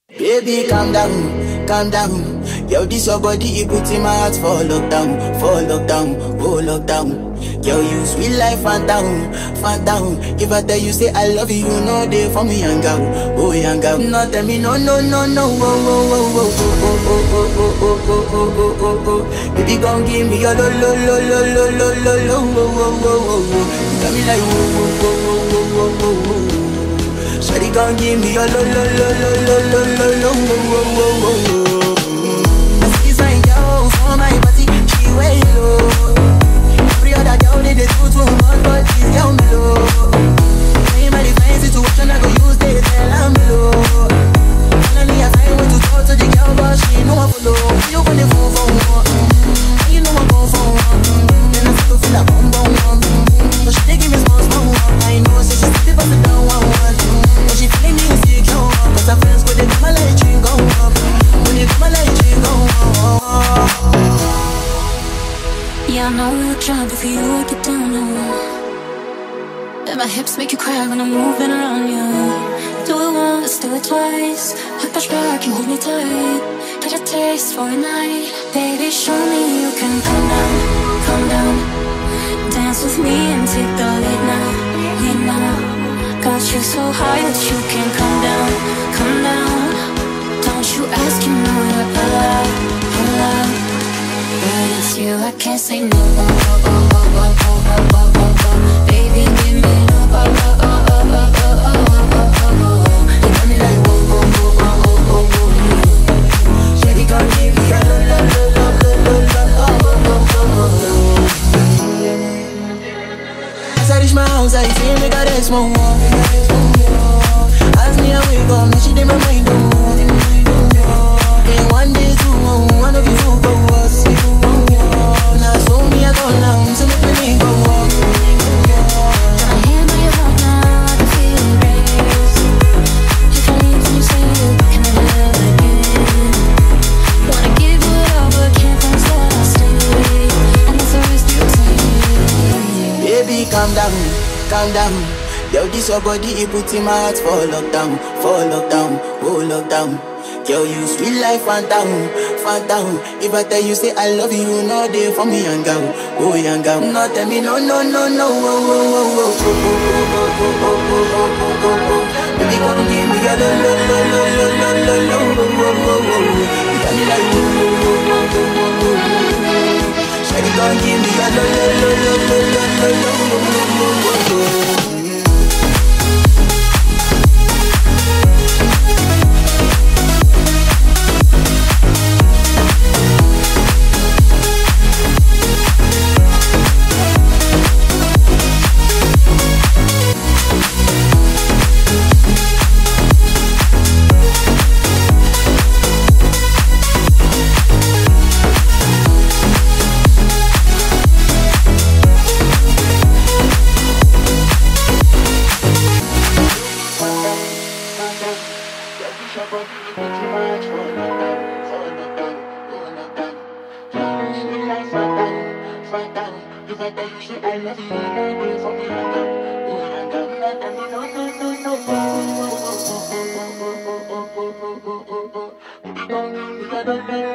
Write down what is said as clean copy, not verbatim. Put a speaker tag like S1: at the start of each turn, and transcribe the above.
S1: Baby, calm down, calm down. Yo, this your body, it puts in my heart for lockdown, oh lockdown. Yo, you sweet life, phantom, phantom. If I tell you say I love you, you know they for me, young girl, oh young girl. No, tell me no, no, no, no, oh, oh, oh, oh, oh, oh, oh, oh, oh, oh, oh, oh, oh. Baby, gon' give me your lo, lo, lo, lo, lo, lo, lo, lo, oh, oh, oh, oh, oh. You got me like oh, oh, oh, oh, oh, oh, oh, oh. Shawty gon' give me your lo, lo, lo, lo, lo, lo, lo, lo, oh, oh, oh, oh, oh. I see this fine girl for my party, she way low. Every other girl need a two months, but she's girl me low. Ain't my define situation, I go use this tell I'm low. Finally I find way to talk to the girl, but she know I follow. You gonna phone for one, you know I go for one. Then I start to feel a bum bum bum. But she dey give me small small one. I know say she still pass it down one one. But she feeling me insecure, cause her friends go they come like drink go up. When they come like drink go up.
S2: Yeah, I know we look shy, but for you I get down low. And my hips make you cry when I'm moving around you. Do it once, do it twice. I push back, you hold me tight. Get a taste for a night. Baby, show me you can calm down, calm down. Dance with me and take the lead now, lead now. Got you so high that you can't come down, come down. Don't you ask, you know you're allowed, allowed. But it's you, I can't say no. Baby, give me no. You got me like whoa, whoa, whoa, whoa, whoa, whoa. Shawty gon' give me a lo, lo, lo, lo, lo, lo, lo, as I reach my house, I feel like I rest more. As me I wake up, now she did my mind go. One day, two, one of you fool go us. Now so me I go down, so make me go up. I hear my heart now, I can feel it race. If I leave, then you say you can never love again. Wanna give you it all, but can't promise that I'll stay. And that's the risk you take.
S1: Baby, calm down, calm down. Yo, this your body, it puts in my heart for lockdown, oh lockdown. Yo, you sweet life, phantom, phantom. If I tell you say I love you, you know they for me, young girl, oh young girl. No, tell me no, no, no, no, oh, oh, oh, oh, oh, oh, oh, oh, oh, oh. Baby, come give me your lo, lo, lo, lo, lo, lo, lo, lo, oh, oh, oh, oh. You got me like oh, oh, oh, oh, oh, oh, oh. Shawty, come give me your lo, lo, lo, lo, lo, lo, lo, lo, oh, oh, oh, oh, oh.
S3: I don't know.